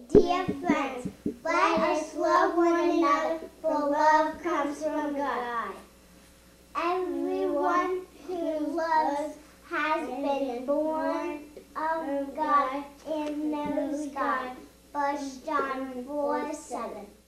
Dear friends, let us love one another, for love comes from God. Everyone who loves has been born of God and knows God. 1 John 4:7.